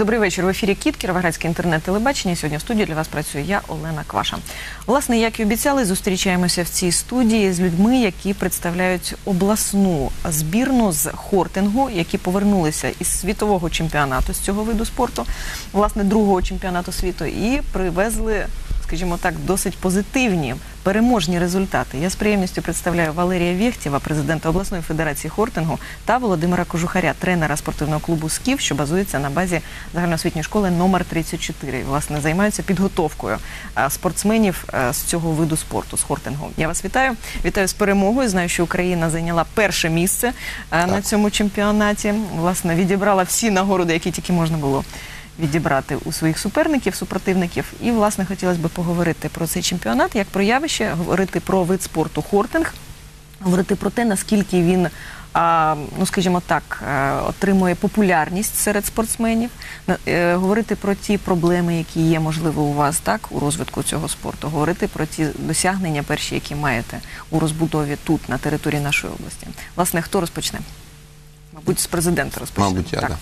Добрий вечір. В ефірі «Кіт», Кіровоградське інтернет-телебачення. Сьогодні в студії для вас працює я, Олена Кваша. Власне, як і обіцяли, зустрічаємося в цій студії з людьми, які представляють обласну збірну з хортингу, які повернулися із світового чемпіонату з цього виду спорту, власне, другого чемпіонату світу, і привезли, скажімо так, досить позитивні, переможні результати. Я з приємністю представляю Валерія Вєхтєва, президента обласної федерації хортингу, та Володимира Кожухаря, тренера спортивного клубу «Скіф», що базується на базі загальноосвітньої школи номер 34. Власне, займаються підготовкою спортсменів з цього виду спорту, з хортингу. Я вас вітаю. Вітаю з перемогою. Знаю, що Україна зайняла перше місце на цьому чемпіонаті. Власне, відібрала всі нагороди, які тільки можна було відібрати у своїх суперників, супротивників. І, власне, хотілося б поговорити про цей чемпіонат, як про явище, говорити про вид спорту хортинг, говорити про те, наскільки він, ну, скажімо так, отримує популярність серед спортсменів, говорити про ті проблеми, які є, можливо, у вас, так, у розвитку цього спорту, говорити про ті досягнення перші, які маєте у розбудові тут, на території нашої області. Власне, хто розпочне? Мабуть, з президента розпочне. Мабуть, я, так.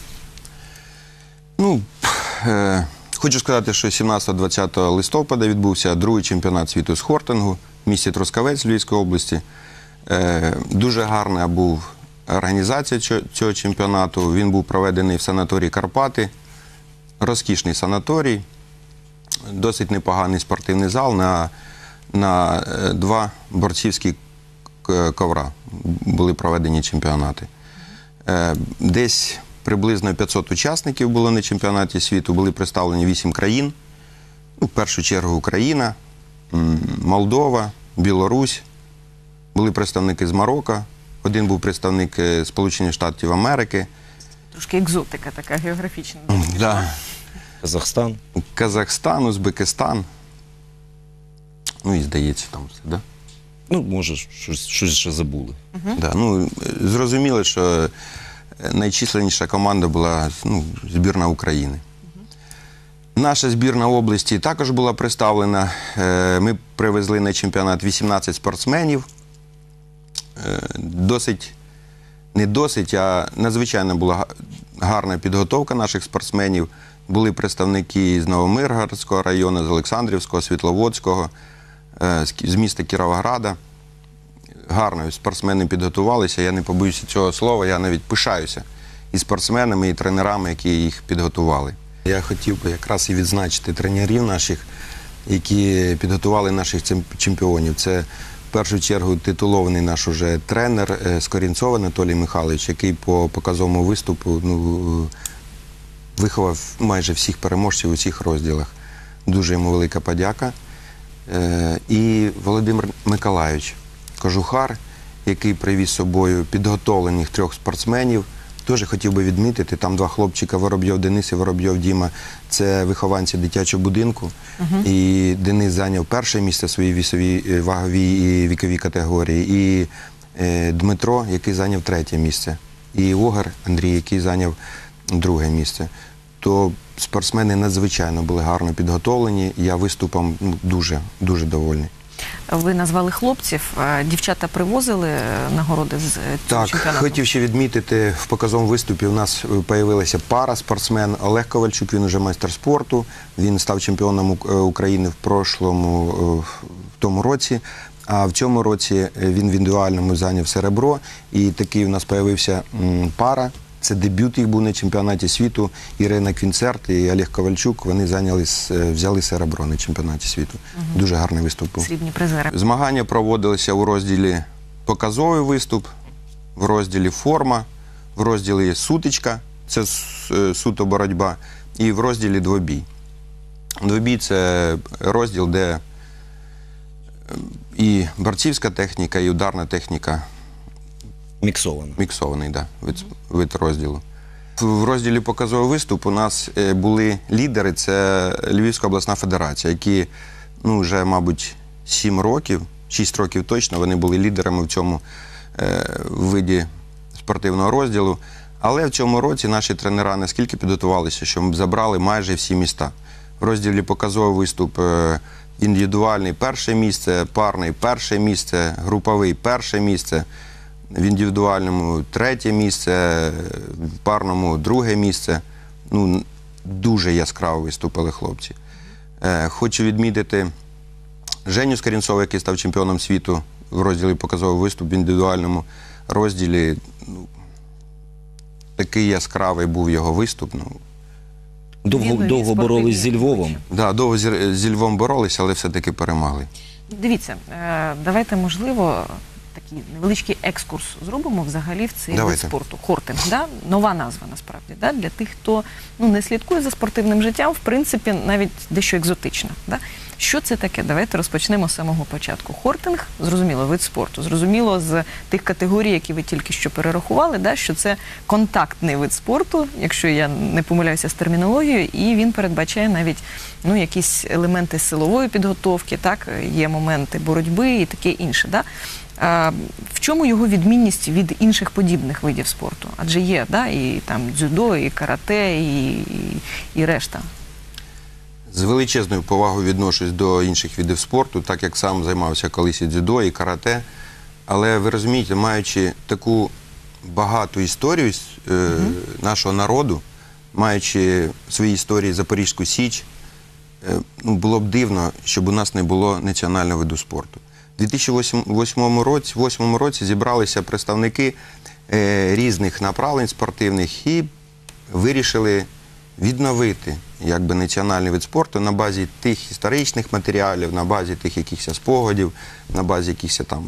Ну, хочу сказати, що 17-20 листопада відбувся другий чемпіонат світу з хортингу в місті Трускавець Львівської області. Дуже гарна була організація цього чемпіонату. Він був проведений в санаторії «Карпати». Розкішний санаторій, досить непоганий спортивний зал на 2 борцівські ковра були проведені чемпіонати. Десь приблизно 500 учасників було на чемпіонаті світу, були представлені 8 країн. В першу чергу Україна, Молдова, Білорусь. Були представники з Марокко, один був представник Сполучених Штатів Америки. Трошки екзотика така географічна. Да. Казахстан. Казахстан, Узбекистан. Ну і здається там все, да? Ну, може, щось ще забули. Да, ну, зрозуміло, що найчисленніша команда була, ну, збірна України. Наша збірна області також була представлена. Ми привезли на чемпіонат 18 спортсменів. А надзвичайно була гарна підготовка наших спортсменів. Були представники з Новомиргородського району, з Олександрівського, Світловодського, з міста Кіровограда. Гарно спортсмени підготувалися, я не побоюся цього слова, я навіть пишаюся і спортсменами, і тренерами, які їх підготували. Я хотів би якраз і відзначити тренерів наших, які підготували наших чемпіонів. Це в першу чергу титулований наш уже тренер Скорінцов Анатолій Михайлович, який по показовому виступу, ну, виховав майже всіх переможців у всіх розділах. Дуже йому велика подяка. І Володимир Миколайович Кожухар, який привіз з собою підготовлених 3 спортсменів. Теж хотів би відмітити, там 2 хлопчика, Воробйов Денис і Воробйов Діма, це вихованці дитячого будинку. І Денис зайняв перше місце в своїй вісовій, ваговій і віковій категорії. І Дмитро, який зайняв 3-е місце. І Огар Андрій, який зайняв 2-е місце. То спортсмени надзвичайно були гарно підготовлені. Я виступом дуже довольний. Ви назвали хлопців, дівчата привозили нагороди з цього чемпіонату? Так, хотів ще відмітити, в показовому виступі у нас з'явилася пара спортсмен. Олег Ковальчук, він уже майстер спорту, він став чемпіоном України в тому році, а в цьому році він в індивідуальному зайняв серебро, і такий у нас з'явився пара. Це дебют їх був на чемпіонаті світу. Ірина Квінцерт і Олег Ковальчук, вони взяли серебро на чемпіонаті світу. Дуже гарний виступ був. Срібні призери. Змагання проводилися у розділі показовий виступ, в розділі форма, в розділі сутичка, це суто боротьба, і в розділі двобій. Двобій – це розділ, де і борцівська техніка, і ударна техніка. Міксований, да, вид розділу. В розділі показовий виступ у нас були лідери, це Львівська обласна федерація, які, ну, вже, мабуть, 7 років, 6 років точно, вони були лідерами в цьому виді спортивного розділу. Але в цьому році наші тренера наскільки підготувалися, що ми забрали майже всі міста. В розділі показовий виступ індивідуальний – 1-е місце, парний – 1-е місце, груповий – 1-е місце. В індивідуальному 3-е місце, в парному 2-е місце. Ну, дуже яскраво виступили хлопці. Хочу відмітити Женю Скорінцова, який став чемпіоном світу в розділі показовий виступ в індивідуальному розділі. Такий яскравий був його виступ. Довго боролись зі Львовом. Да, довго зі Львом боролися, але все-таки перемогли. Дивіться, давайте, можливо, такий невеличкий екскурс зробимо взагалі в цей вид спорту. Хортинг, да? Нова назва насправді, да? Для тих, хто не слідкує за спортивним життям, в принципі, навіть дещо екзотично. Да? Що це таке? Давайте розпочнемо з самого початку. Хортинг, зрозуміло, вид спорту, зрозуміло з тих категорій, які ви тільки що перерахували, да, що це контактний вид спорту, якщо я не помиляюся з термінологією, і він передбачає навіть якісь елементи силової підготовки, так, є моменти боротьби і таке інше. Да? В чому його відмінність від інших подібних видів спорту? Адже є, да, і там дзюдо, і карате, і решта. З величезною повагою відношусь до інших видів спорту, так як сам займався колись і дзюдо, і карате. Але ви розумієте, маючи таку багату історію нашого народу, маючи в своїй історії Запорізьку Січ, було б дивно, щоб у нас не було національного виду спорту. У 2008 році зібралися представники різних направлень спортивних і вирішили відновити національний вид спорту на базі тих історичних матеріалів, на базі тих якихось спогадів, на базі якихось там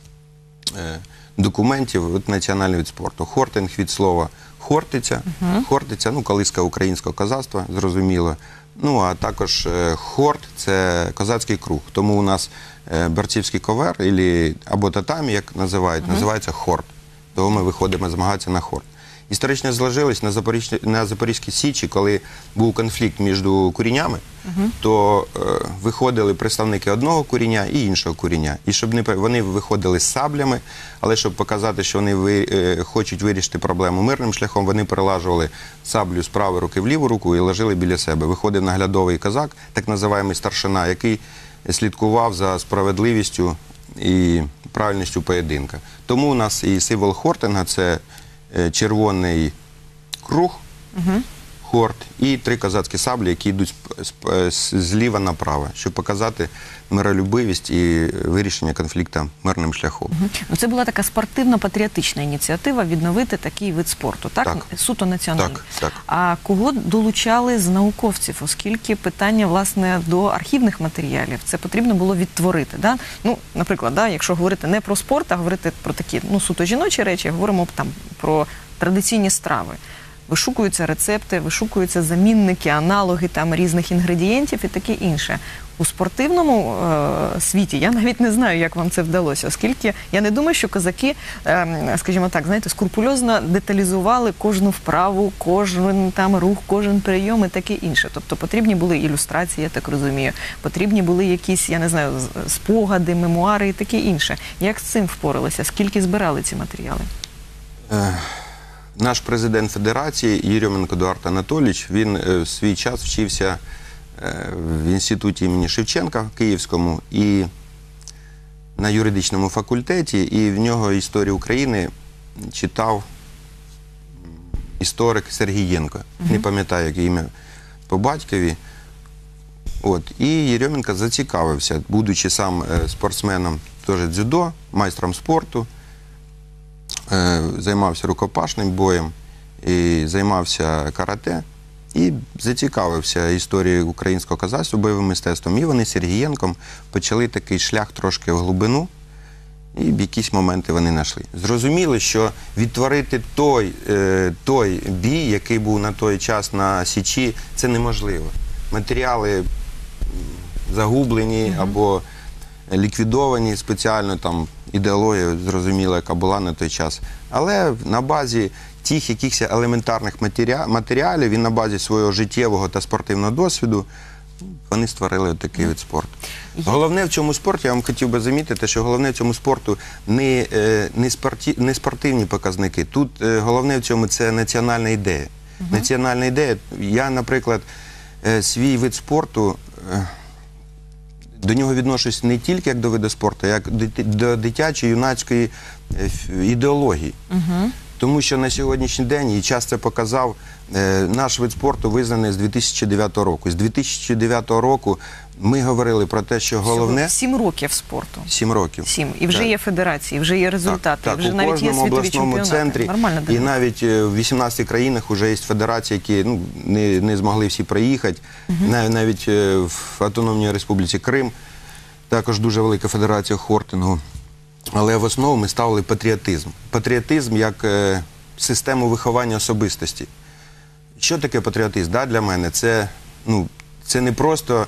документів. Національний вид спорту. Хортинг від слова хортиця, хортиця, колиска українського козацтва, зрозуміло. А також хорт – це козацький круг. Тому у нас борцівський ковер або татамі, як називають, називається хорт. Тому ми виходимо змагатися на хорт. Історично зложилось на Запорізькій Січі, коли був конфлікт між куріннями, то виходили представники одного куріння і іншого куріння. І щоб вони виходили з саблями, але щоб показати, що вони хочуть вирішити проблему мирним шляхом, вони перелажували саблю з правої руки в ліву руку і ложили біля себе. Виходив наглядовий козак, так називаємий старшина, який слідкував за справедливістю і правильністю поєдинка. Тому у нас і символ хортинга – це червоний круг, хорт, і 3 козацькі саблі, які йдуть зліва направо, щоб показати миролюбивість і вирішення конфлікту мирним шляхом. Це була така спортивно-патріотична ініціатива відновити такий вид спорту, так? Суто національний. Так. А кого долучали з науковців, оскільки питання, власне, до архівних матеріалів, це потрібно було відтворити, да? Наприклад, да, якщо говорити не про спорт, а говорити про такі, суто жіночі речі, говоримо там про традиційні страви. Вишукуються рецепти, вишукуються замінники, аналоги там різних інгредієнтів і таке інше. У спортивному світі я навіть не знаю, як вам це вдалося, оскільки я не думаю, що козаки, скажімо так, скрупульозно деталізували кожну вправу, кожен там рух, кожен прийом і таке інше. Тобто потрібні були ілюстрації, я так розумію, потрібні були якісь, я не знаю, спогади, мемуари і таке інше. Як з цим впоралися? Скільки збирали ці матеріали? Наш президент Федерації Єрьоменко Едуард Анатолійович, він в свій час вчився в інституті імені Шевченка Київському і на юридичному факультеті, і в нього історію України читав історик Сергієнко. Не пам'ятаю, яке ім'я по батькові. І Єрьоменко зацікавився, будучи сам спортсменом теж дзюдо, майстром спорту, займався рукопашним боєм, і займався карате, і зацікавився історією українського козацтва, бойовим мистецтвом. І вони з Сергієнком почали такий шлях трошки в глибину, і в якісь моменти вони знайшли. Зрозуміли, що відтворити той бій, який був на той час на Січі, це неможливо. Матеріали загублені або ліквідовані спеціально, там ідеологія зрозуміла, яка була на той час. Але на базі тих якихось елементарних матеріалів і на базі свого життєвого та спортивного досвіду вони створили такий вид спорту. Головне в цьому спорті, я вам хотів би замітити, що головне в цьому спорту не спортивні показники. Тут головне в цьому – це національна ідея. Національна ідея. Я, наприклад, свій вид спорту, до нього відношусь не тільки як до виду спорту, а як до дитячої, юнацької ідеології. Тому що на сьогоднішній день, і час це показав, наш вид спорту визнаний з 2009 року. З 2009 року ми говорили про те, що головне... 7 років спорту. 7 років. 7. І вже є федерації, вже є результати, Так, вже у навіть є кожному світові обласному чемпіонати. центрі, Нормальна і динаміка. навіть в 18 країнах вже є федерації, які не змогли всі приїхати. Навіть в Автономній Республіці Крим також дуже велика федерація хортингу. Але в основу ми ставили патріотизм. Патріотизм як систему виховання особистості. Що таке патріотизм? Для мене це не просто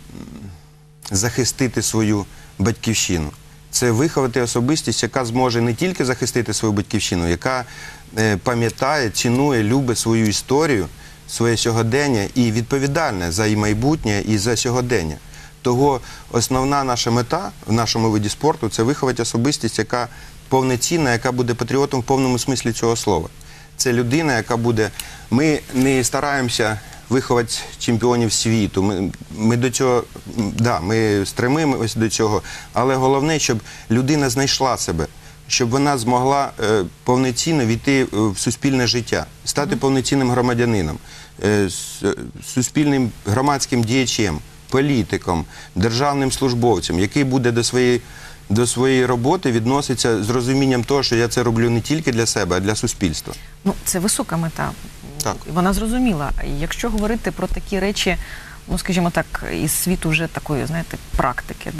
захистити свою батьківщину. Це виховати особистість, яка зможе не тільки захистити свою батьківщину, яка пам'ятає, цінує, любить свою історію, своє сьогодення і відповідальне за її майбутнє і за сьогодення. Того основна наша мета в нашому виді спорту – це виховати особистість, яка повноцінна, яка буде патріотом в повному смислі цього слова. Це людина, яка буде... Ми не стараємося виховати чемпіонів світу. Ми до цього, ми стремимося до цього, але головне, щоб людина знайшла себе, щоб вона змогла повноцінно війти в суспільне життя, стати повноцінним громадянином, суспільним громадським діячем, політиком, державним службовцем, який буде до своєї роботи відноситься з розумінням того, що я це роблю не тільки для себе, а для суспільства. Це висока мета. Так. Вона зрозуміла. Якщо говорити про такі речі, скажімо так, із світу вже такої, знаєте, практики,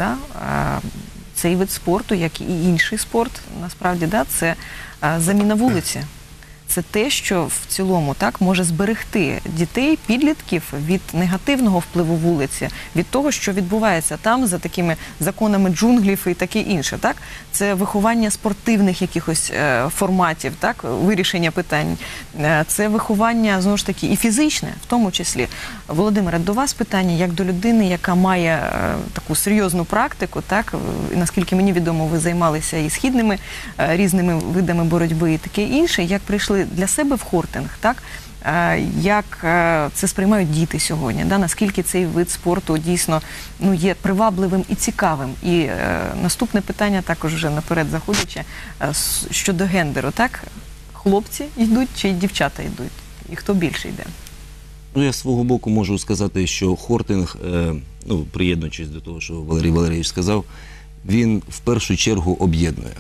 цей вид спорту, як і інший спорт, насправді, це заміна вулиці. Це те, що в цілому може зберегти дітей, підлітків від негативного впливу вулиці, від того, що відбувається там за такими законами джунглів і таке інше. Це виховання спортивних якихось форматів, вирішення питань. Це виховання, знову ж таки, і фізичне, в тому числі. Володимире, до вас питання, як до людини, яка має таку серйозну практику, і, наскільки мені відомо, ви займалися і східними різними видами боротьби і таке інше, як прийшли для себе в хортинг, як це сприймають діти сьогодні, наскільки цей вид спорту дійсно є привабливим і цікавим. І наступне питання, також вже наперед заходячи, щодо гендеру, хлопці йдуть чи дівчата йдуть? І хто більше йде? Я з свого боку можу сказати, що хортинг, приєднуючись до того, що Валерій Валерійович сказав, він в першу чергу об'єднує.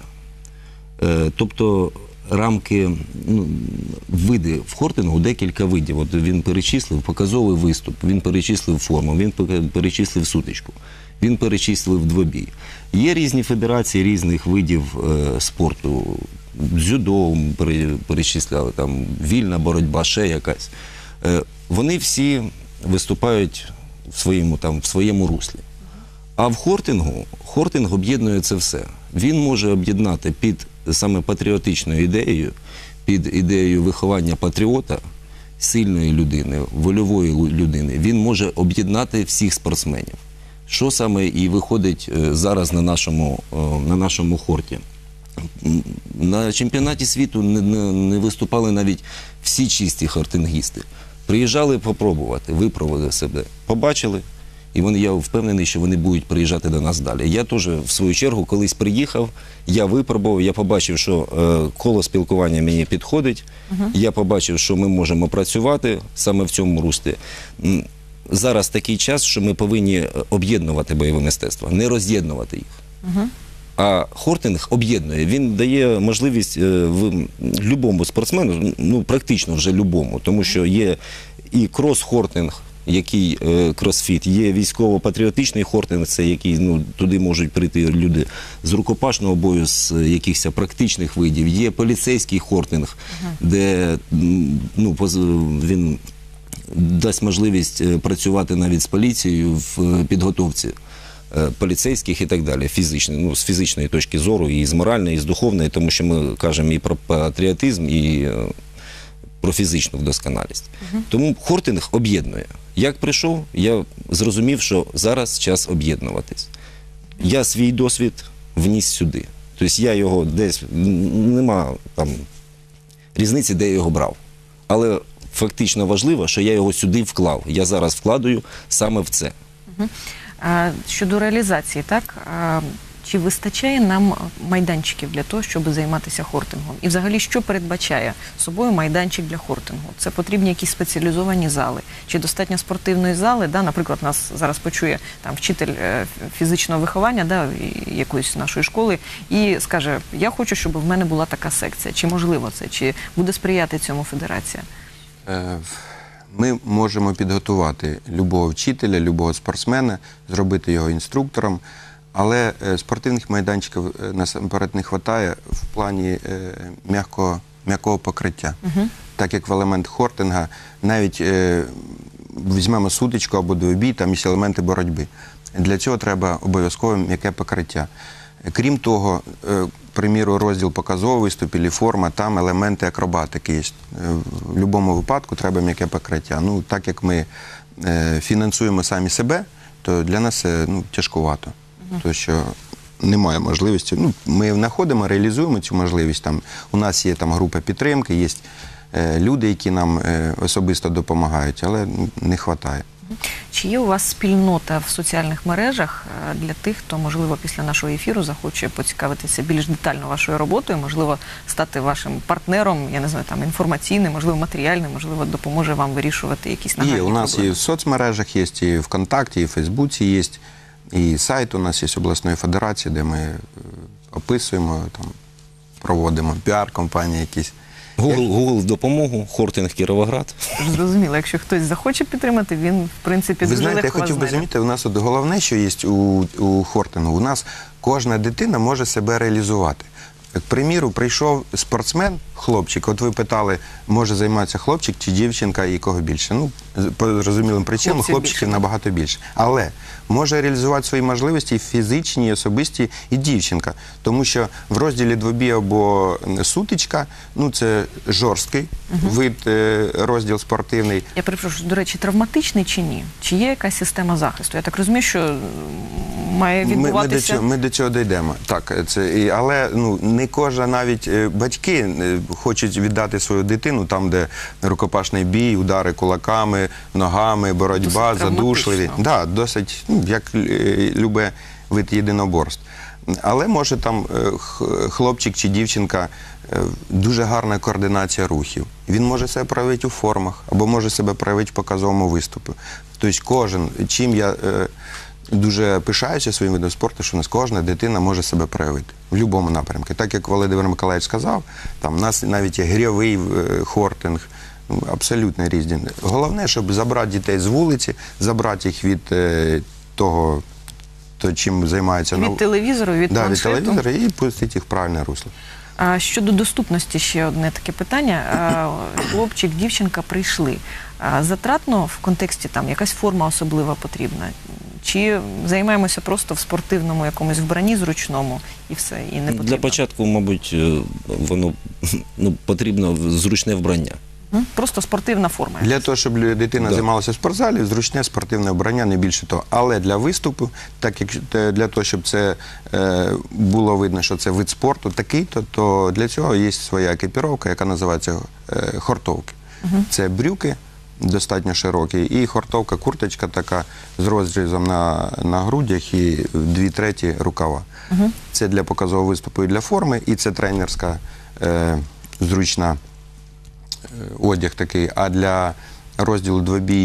Тобто рамки, види в хортингу декілька видів. От він перечислив показовий виступ, він перечислив форму, він перечислив сутичку, він перечислив двобій. Є різні федерації різних видів спорту. Дзюдо перечисляли, вільна боротьба, ще якась. Вони всі виступають в своєму руслі. А в хортинг об'єднує це все. Він може об'єднати під саме патріотичною ідеєю, під ідеєю виховання патріота, сильної людини, вольової людини. Він може об'єднати всіх спортсменів. Що саме і виходить зараз на нашому хорті. На чемпіонаті світу не виступали навіть всі чисті хортингісти. Приїжджали попробувати, випробували себе, побачили. І я впевнений, що вони будуть приїжджати до нас далі. Я теж, в свою чергу, колись приїхав, я випробував, я побачив, що коло спілкування мені підходить, я побачив, що ми можемо працювати саме в цьому руслі. Зараз такий час, що ми повинні об'єднувати бойове мистецтво, не роз'єднувати їх. А хортинг об'єднує, він дає можливість любому спортсмену, практично вже любому, тому що є і крос-хортинг, який кросфіт, є військово-патріотичний хортинг, це який, туди можуть прийти люди з рукопашного бою, з якихось практичних видів, є поліцейський хортинг, де він дасть можливість працювати навіть з поліцією в підготовці поліцейських і так далі, з фізичної точки зору, і з моральної, і з духовної, тому що ми кажемо і про патріотизм, і про фізичну вдосконалість. Тому хортинг об'єднує. Як прийшов, я зрозумів, що зараз час об'єднуватись. Я свій досвід вніс сюди. Тобто я його десь, нема різниці, де я його брав. Але фактично важливо, що я його сюди вклав. Я зараз вкладаю саме в це. Щодо реалізації, Чи вистачає нам майданчиків для того, щоб займатися хортингом? І взагалі, що передбачає собою майданчик для хортингу? Це потрібні якісь спеціалізовані зали? Чи достатньо спортивної зали? Да? Наприклад, нас зараз почує там вчитель фізичного виховання, да, якоїсь нашої школи і скаже, я хочу, щоб в мене була така секція. Чи можливо це? Чи буде сприяти цьому федерація? Ми можемо підготувати любого вчителя, любого спортсмена, зробити його інструктором, але спортивних майданчиків насамперед не вистачає в плані м'якого покриття. Так як в елемент хортинга, навіть візьмемо сутичку або двобій, там є елементи боротьби. Для цього треба обов'язково м'яке покриття. Крім того, приміру, розділ показовий виступ і форма, там елементи акробатики є. В будь-якому випадку треба м'яке покриття. Ну, так як ми фінансуємо самі себе, то для нас це тяжкувато. Тому що немає можливості. Ну, ми знаходимо, реалізуємо цю можливість. Там, у нас є там група підтримки, є люди, які нам особисто допомагають, але не вистачає. Чи є у вас спільнота в соціальних мережах для тих, хто, можливо, після нашого ефіру захоче поцікавитися більш детально вашою роботою, можливо, стати вашим партнером, я не знаю, там, інформаційним, можливо, матеріальним, можливо, допоможе вам вирішувати якісь нагальні проблеми? Є, у нас і в соцмережах є, і ВКонтакті, і в Фейсбуці є, і сайт у нас є обласної федерації, де ми описуємо, там, проводимо піар-компанії якісь. Google в допомогу, хортинг Кіровоград. Зрозуміло, якщо хтось захоче підтримати, він, в принципі, дуже легко вас знайде. Ви знаєте, я хотів би замітити, у нас от головне, що є у хортингу, у нас кожна дитина може себе реалізувати. К приміру, прийшов спортсмен, хлопчик, от ви питали, може займатися хлопчик чи дівчинка і кого більше. Ну, по зрозумілим причинам, хлопчиків набагато більше. Але може реалізувати свої можливості і фізичні, і особисті, і дівчинка. Тому що в розділі двобій або сутичка, ну це жорсткий вид, розділ спортивний. Я перепрошую, до речі, травматичний чи ні? Чи є якась система захисту? Я так розумію, що має відбуватися... Ми до цього дійдемо. Так, але не кожен, навіть батьки хочуть віддати свою дитину там, де рукопашний бій, удари кулаками, ногами, боротьба, задушливі. Да, досить, як любе вид єдиноборств. Але може там хлопчик чи дівчинка, дуже гарна координація рухів. Він може себе проявити у формах, або може себе проявити в показовому виступі. Тобто кожен, чим я дуже пишаюся своїм видом спорту, що у нас кожна дитина може себе проявити в будь-якому напрямку. Так як Володимир Миколаївич сказав, там у нас навіть є гирьовий хортинг, абсолютно різні. Головне, щоб забрати дітей з вулиці, забрати їх від того, чим займаються. Від телевізору, від планшету. Від телевізора і пустити їх в правильне русло. Щодо доступності ще одне таке питання. Хлопчик, дівчинка прийшли. Затратно в контексті там якась форма особлива потрібна? Чи займаємося просто в спортивному якомусь вбранні зручному і все, і не потрібно? Для початку, мабуть, воно потрібно зручне вбрання. Просто спортивна форма. Для того, щоб дитина займалася в спортзалі, зручне спортивне вбрання, не більше того. Але для виступу, так як для того, щоб це було видно, що це вид спорту такий-то, то для цього є своя екіпіровка, яка називається хортовки. Це брюки достатньо широкі і хортовка, курточка така з розрізом на грудях і 2/3 рукава. Це для показового виступу і для форми, і це тренерська зручна одяг такий, а для розділу двобій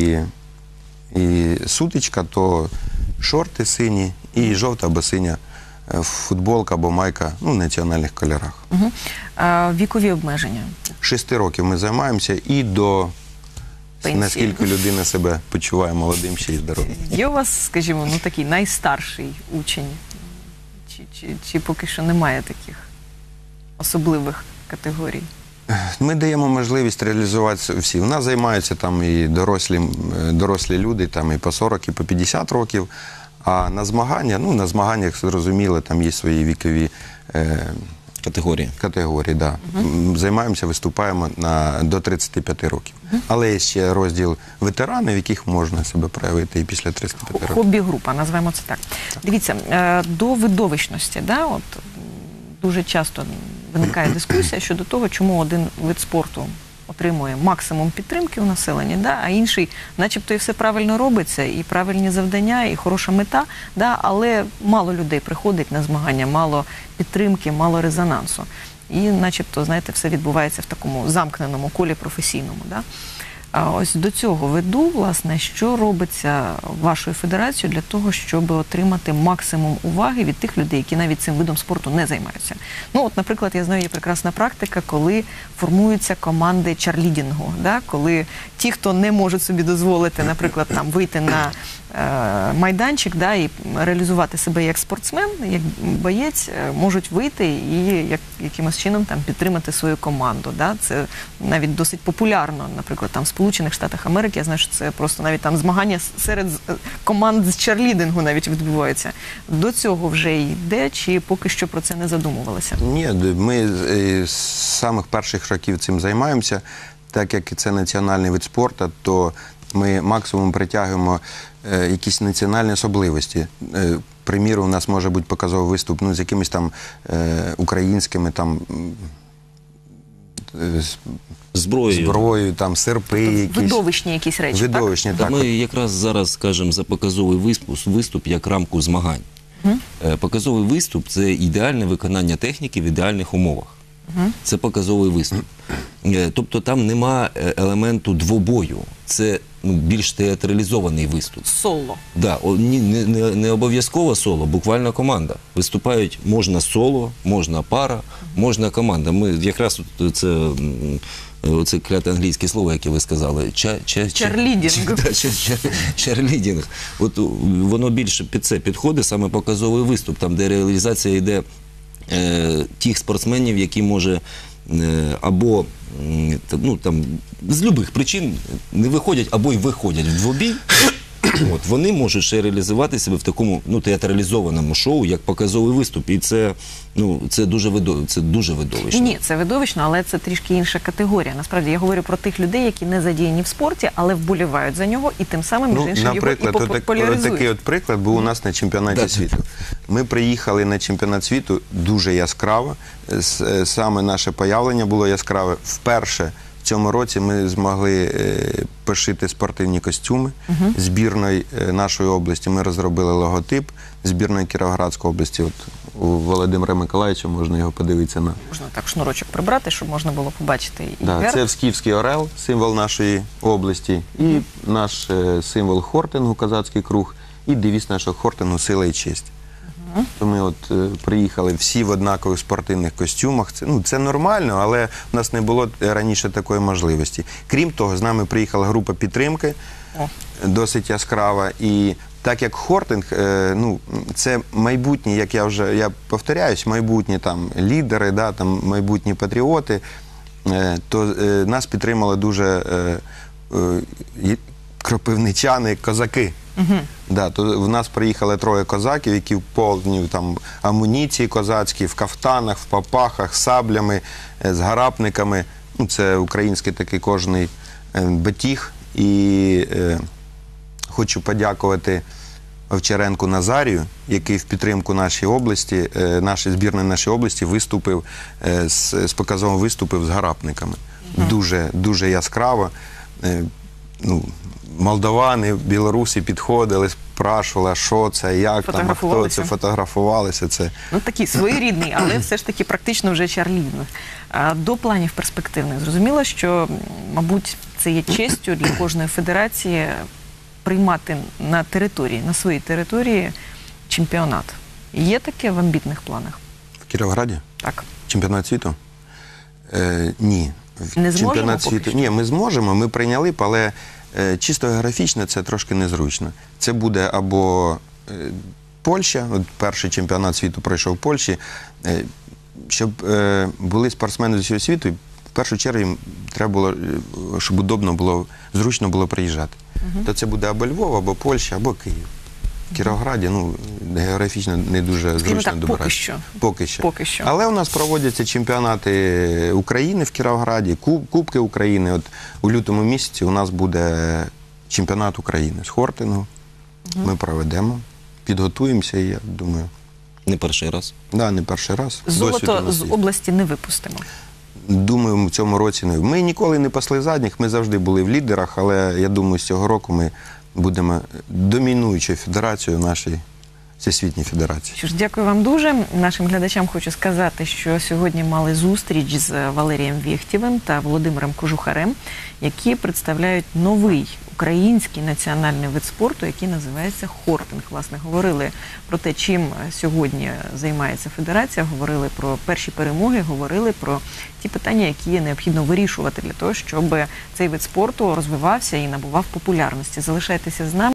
і сутичка, то шорти сині і жовта або синя футболка або майка, в національних кольорах. Вікові обмеження? 6 років ми займаємося і до пенсії. Наскільки людина себе почуває молодим ще й здоровим. Є у вас, скажімо, такий найстарший учень? Чи поки що немає таких особливих категорій? Ми даємо можливість реалізувати всі. У нас займаються там і дорослі люди, там і по 40, і по 50 років. А на змаганнях, зрозуміло, там є свої вікові категорії, да. Займаємося, виступаємо до 35 років. Але є ще розділ ветеранів, в яких можна себе проявити і після 35 років. Хобі-група, назвемо це так. Дивіться, до видовищності, дуже часто виникає дискусія щодо того, чому один вид спорту отримує максимум підтримки у населення, да, а інший, начебто, і все правильно робиться, і правильні завдання, і хороша мета, да, але мало людей приходить на змагання, мало підтримки, мало резонансу. І начебто, знаєте, все відбувається в такому замкненому колі професійному. Да? А ось до цього веду, власне, що робиться вашою федерацією для того, щоб отримати максимум уваги від тих людей, які навіть цим видом спорту не займаються. Ну, от, наприклад, я знаю, є прекрасна практика, коли формуються команди чарлідінгу, да? Коли ті, хто не можуть собі дозволити, наприклад, там, вийти на майданчик, да, і реалізувати себе як спортсмен, як боєць, можуть вийти і якимось чином там підтримати свою команду. Да. Це навіть досить популярно, наприклад, там в Сполучених Штатах Америки, я знаю, що це просто навіть там змагання серед команд з чарлідингу навіть відбуваються. До цього вже йде, чи поки що про це не задумувалися? Ні, ми з самих перших років цим займаємося, так як це національний вид спорту, то ми максимум притягуємо якісь національні особливості. Приміру, у нас може бути показовий виступ з якимись там українськими там зброєю, там серпи якісь. Видовищні якісь речі, видовищні, так? Ми якраз зараз скажемо за показовий виступ як рамку змагань. Показовий виступ – це ідеальне виконання техніки в ідеальних умовах. Це показовий виступ. Тобто там нема елементу двобою. Це більш театралізований виступ. Соло. Да, не обов'язково соло, буквально команда. Виступають можна соло, можна пара, можна команда. Ми якраз оце кляте англійське слово, яке ви сказали. Чарлідінг. Чарлідінг. От воно більше під це підходить, саме показовий виступ, там де реалізація йде тих спортсменів, які може або там з любих причин не виходять, або й виходять в двобій. От, вони можуть ще реалізувати себе в такому театралізованому шоу, як показовий виступ. І це дуже видовищно. Ні, це видовищно, але це трішки інша категорія. Насправді, я говорю про тих людей, які не задіяні в спорті, але вболівають за нього і тим самим, між іншим, його і популяризують. Такий от приклад був у нас на чемпіонаті світу. Ми приїхали на чемпіонат світу дуже яскраво. Саме наше появлення було яскраве. Вперше в цьому році ми змогли пошити спортивні костюми збірної нашої області. Ми розробили логотип збірної Кіровоградської області. От у Володимира Миколаївича можна його подивитися на. Можна так шнурочок прибрати, щоб можна було побачити і да, це Скіфський орел, символ нашої області, і наш символ хортингу, козацький круг, і девіз нашого хортингу «Сила і честь». То ми от приїхали всі в однакових спортивних костюмах. Це нормально, але в нас не було раніше такої можливості. Крім того, з нами приїхала група підтримки, досить яскрава. І так як хортинг, це майбутні, як я повторяюсь, майбутні там лідери, да, там майбутні патріоти, то нас підтримали дуже кропивничани, козаки. Да, то в нас приїхали 3 козаків, які в повній амуніції козацькій, в кафтанах, в папахах, з саблями, з гарапниками. Це український такий кожний батіг. І хочу подякувати Овчаренку Назарію, який в підтримку нашої області, нашої збірної нашої області виступив, з показовим виступив з гарапниками. Дуже яскраво. Молдовани, білоруси підходили, спрашували, що це, як там, хто це, фотографувалися. Такий своєрідний, але все ж таки практично вже чарлідинг. До планів перспективних. Зрозуміло, що, мабуть, це є честю для кожної федерації приймати на своїй території чемпіонат. Є таке в амбітних планах? В Кіровограді? Так. Чемпіонат світу? Ні. Не зможемо поки що? Ні, ми зможемо, ми прийняли б, але чисто географічно це трошки незручно. Це буде або Польща, от перший чемпіонат світу пройшов в Польщі, щоб були спортсмени з усього світу, в першу чергу їм треба було, щоб удобно було, зручно було приїжджати. То це буде або Львов, або Польща, або Київ. В Кіровограді, географічно не дуже зручно добиратися. Поки що. Але у нас проводяться чемпіонати України в Кіровограді, Кубки України. От у лютому місяці у нас буде чемпіонат України з хортингу. Ми проведемо, підготуємося, і я думаю. Не перший раз? Так, не перший раз. Золото з області не випустимо. думаю, в цьому році не. Ми ніколи не пасли задніх, ми завжди були в лідерах, але я думаю, з цього року ми будемо домінуючою федерацією в нашій Всесвітній федерації. Що ж, дякую вам дуже. Нашим глядачам хочу сказати, що сьогодні мали зустріч з Валерієм Вєхтєвим та Володимиром Кожухарем, які представляють новий український національний вид спорту, який називається хортинг. Власне, говорили про те, чим сьогодні займається федерація, говорили про перші перемоги, говорили про ті питання, які необхідно вирішувати для того, щоб цей вид спорту розвивався і набував популярності. Залишайтеся з нами.